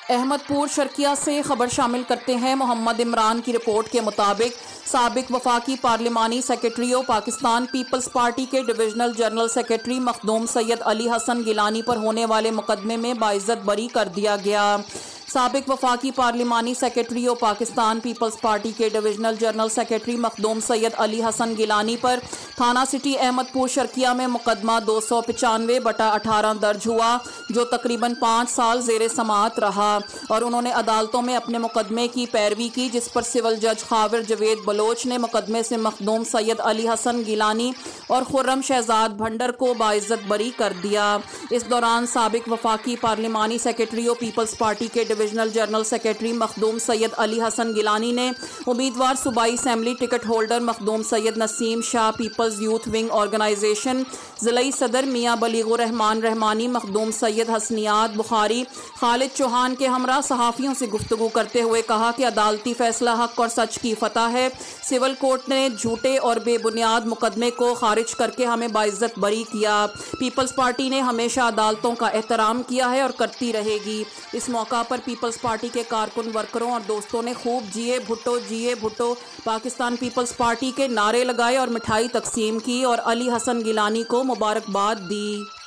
अहमदपुर शर्किया से खबर शामिल करते हैं। मोहम्मद इमरान की रिपोर्ट के मुताबिक साबिक वफाकी पार्लिमानी सेक्रेटरी और पाकिस्तान पीपल्स पार्टी के divisional general secretary Makhdoom Syed Ali Hasan Gilani पर होने वाले मुकदमे में बाइज्जत बरी कर दिया गया। साबिक वफाकी पार्लिमानी सेक्रेटरी और पाकिस्तान पीपल्स पार्टी के divisional general secretary Makhdoom Syed Ali Hasan Gilani पर थाना सिटी अहमदपुर शर्किया में मुकदमा 295/18 दर्ज हुआ, जो तकरीबन 5 साल जेर समाअत रहा और उन्होंने अदालतों में अपने मुकदमे की पैरवी की, जिस पर सिविल जज खाविर जवेद बलोच ने मुकदमे से मखदूम सैयद अली हसन गिलानी और खुर्रम शहजाद भंडर को बाइज्जत बरी कर दिया। इस दौरान साबिक वफाकी पार्लिमानी सेक्रेटरी और पीपल्स पार्टी के divisional general secretary Makhdoom Syed Ali Hasan Gilani ने उम्मीदवार सूबाई assembly ticket holder Makhdoom Syed Naseem Shah peoples youth wing organisation जिलाई सदर मियाँ बलीगुर रहमान रहमानी मखदूम सैयद हसनियात बुखारी खालिद चौहान के हमरा सहाफ़ियों से गुफ्तगू करते हुए कहा कि अदालती फैसला हक और सच की फतह है। सिविल कोर्ट ने झूठे और बेबुनियाद मुकदमे को खारिज करके हमें बाइज्जत बरी किया। पीपल्स पार्टी ने हमेशा अदालतों का एहतराम किया है और करती रहेगी। इस मौका पर पीपल्स पार्टी के कारकुन, वर्करों और दोस्तों ने खूब जिए भुट्टो पाकिस्तान पीपल्स पार्टी के नारे लगाए और मिठाई तकसीम की और अली हसन गिलानी को मुबारकबाद दी।